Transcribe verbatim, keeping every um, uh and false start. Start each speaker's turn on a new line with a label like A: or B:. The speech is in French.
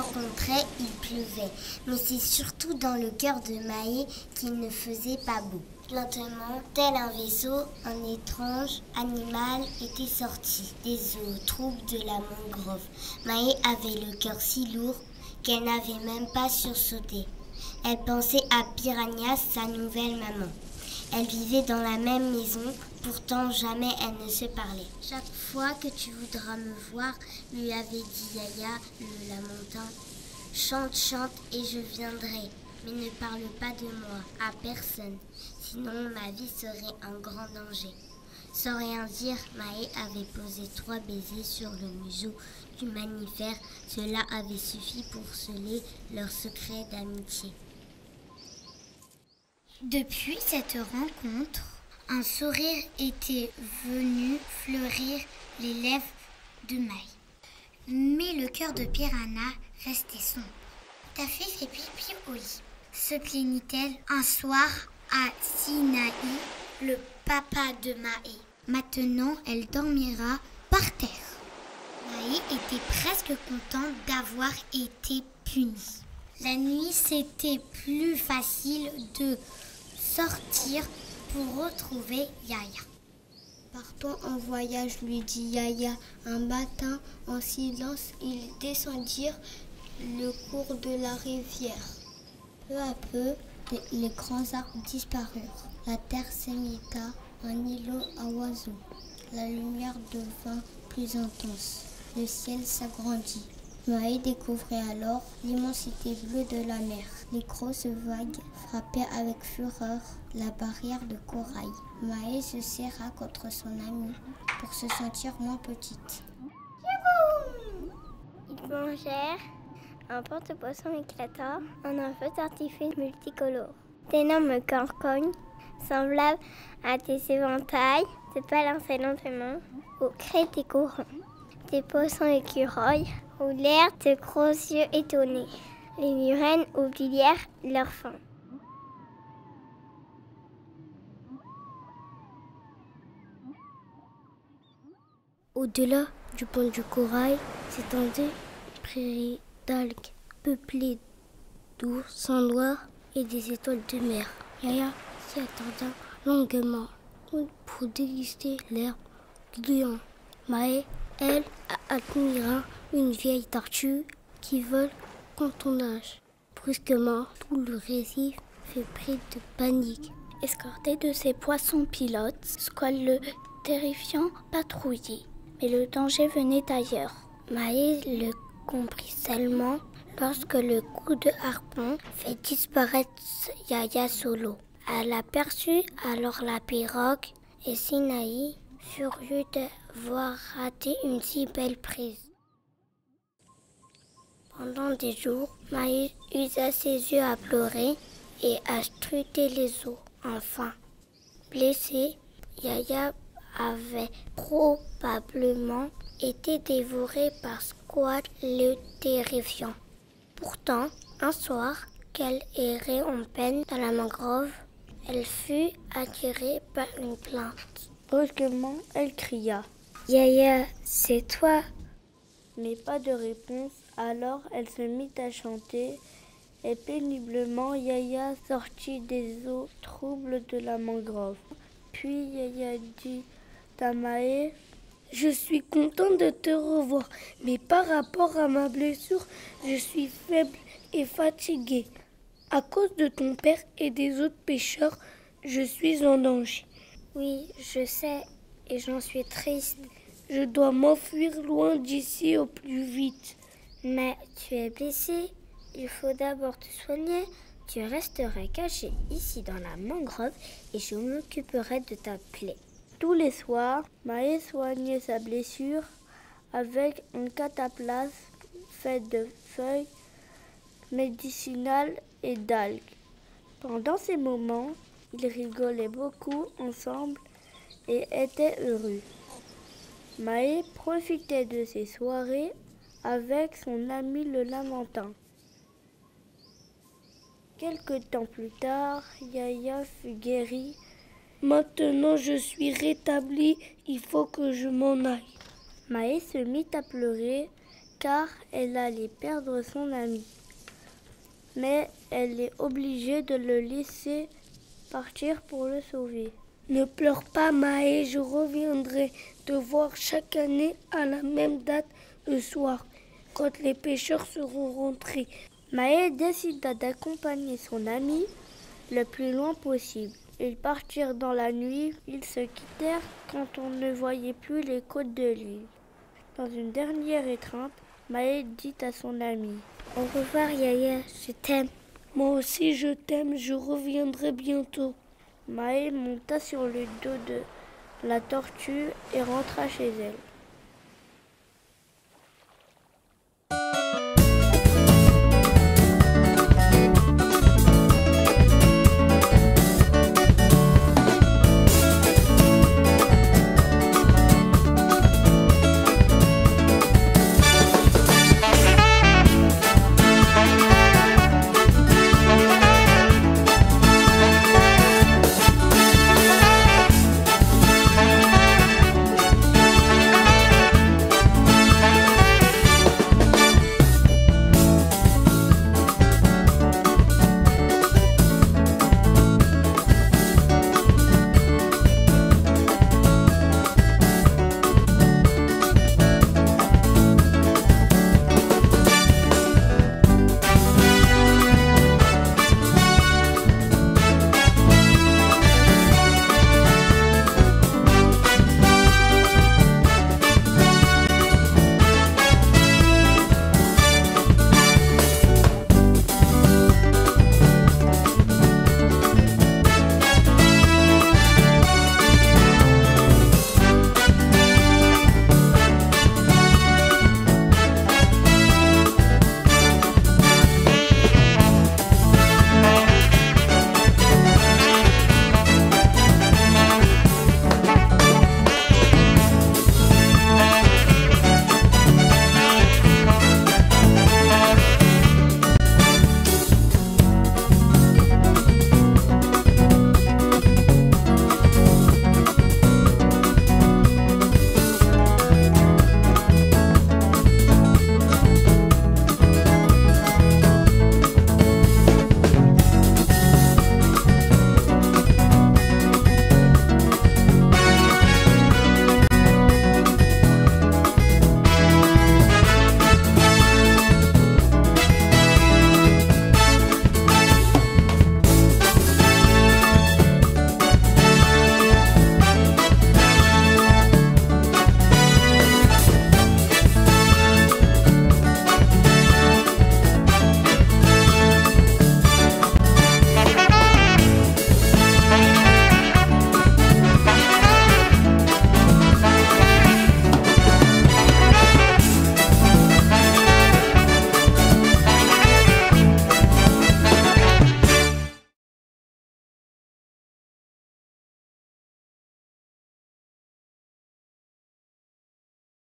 A: rencontraient, il pleuvait. Mais c'est surtout dans le cœur de Maë qu'il ne faisait pas beau. Lentement, tel un vaisseau, un étrange animal était sorti des eaux troubles de la mangrove. Maë avait le cœur si lourd qu'elle n'avait même pas sursauté. Elle pensait à Piranha, sa nouvelle maman. Elles vivaient dans la même maison, pourtant jamais elles ne se parlaient. Chaque fois que tu voudras me voir, lui avait dit Yaya, le lamentin, chante, chante et je viendrai, mais ne parle pas de moi à personne, sinon ma vie serait un grand danger. Sans rien dire, Maë avait posé trois baisers sur le museau du mammifère. Cela avait suffi pour sceller leur secret d'amitié. Depuis cette rencontre, un sourire était venu fleurir les lèvres de Maë. Mais le cœur de Piranha restait sombre. Ta fille fait pipi au lit, se plaignit-elle un soir à Sinaï, le papa de Maë. Maintenant, elle dormira par terre. Maë était presque contente d'avoir été punie. La nuit, c'était plus facile de sortir pour retrouver Yaya. Partons en voyage, lui dit Yaya. Un matin, en silence, ils descendirent le cours de la rivière. Peu à peu, les grands arbres disparurent. La terre s'émieta en îlot à oiseaux. La lumière devint plus intense. Le ciel s'agrandit. Maë découvrait alors l'immensité bleue de la mer. Les grosses vagues frappaient avec fureur la barrière de corail. Maë se serra contre son amie pour se sentir moins petite.
B: Ils mangèrent un porte-poisson éclatant en un feu d'artifice multicolore. D'énormes corcognes semblables à des éventails se balançaient lentement au crête des courants. Des poissons écureuils roulèrent de gros yeux étonnés. Les murènes oublièrent leur faim.
A: Au-delà du pont du corail s'étendait une prairie d'algues peuplée d'ours sans noir et des étoiles de mer. Yaya s'y attarda longuement pour déguster l'herbe gluant. Maë, elle, admira une vieille tortue qui vole contre ton âge. Brusquement, tout le récif fut pris de panique. Escorté de ses poissons pilotes, Squale le terrifiant patrouillait. Mais le danger venait d'ailleurs. Maë le comprit seulement lorsque le coup de harpon fait disparaître Yaya sous l'eau. Elle aperçut alors la pirogue et Sinaï, furieux d'avoir raté une si belle prise. Pendant des jours, Maë usa ses yeux à pleurer et à scruter les eaux. Enfin, blessé, Yaya avait probablement été dévoré par Squale le terrifiant. Pourtant, un soir, qu'elle errait en peine dans la mangrove, elle fut attirée par une plainte.
C: Brusquement, elle cria
B: « Yaya, c'est toi !»
C: Mais pas de réponse, alors elle se mit à chanter et péniblement Yaya sortit des eaux troubles de la mangrove. Puis Yaya dit à Maë: « Je suis content de te revoir, mais par rapport à ma blessure, je suis faible et fatiguée. À cause de ton père et des autres pêcheurs, je suis en danger. »
B: « Oui, je sais, et j'en suis triste.
C: Je dois m'enfuir loin d'ici au plus vite. »
B: « Mais tu es blessé, il faut d'abord te soigner. Tu resterais caché ici dans la mangrove et je m'occuperai de ta plaie. »
C: Tous les soirs, Maë soignait sa blessure avec une cataplasme faite de feuilles médicinales et d'algues. Pendant ces moments, ils rigolaient beaucoup ensemble et étaient heureux. Maë profitait de ces soirées avec son ami le lamentin. Quelque temps plus tard, Yaya fut guérie. « Maintenant je suis rétablie, il faut que je m'en aille. » Maë se mit à pleurer car elle allait perdre son ami. Mais elle est obligée de le laisser partir pour le sauver.
D: Ne pleure pas, Maë, je reviendrai te voir chaque année à la même date le soir, quand les pêcheurs seront rentrés.
C: Maë décida d'accompagner son ami le plus loin possible. Ils partirent dans la nuit, ils se quittèrent quand on ne voyait plus les côtes de l'île. Dans une dernière étreinte, Maë dit à son ami:
B: Au revoir Yaya, je t'aime.
D: Moi aussi je t'aime, je reviendrai bientôt.
C: Maë monta sur le dos de la tortue et rentra chez elle.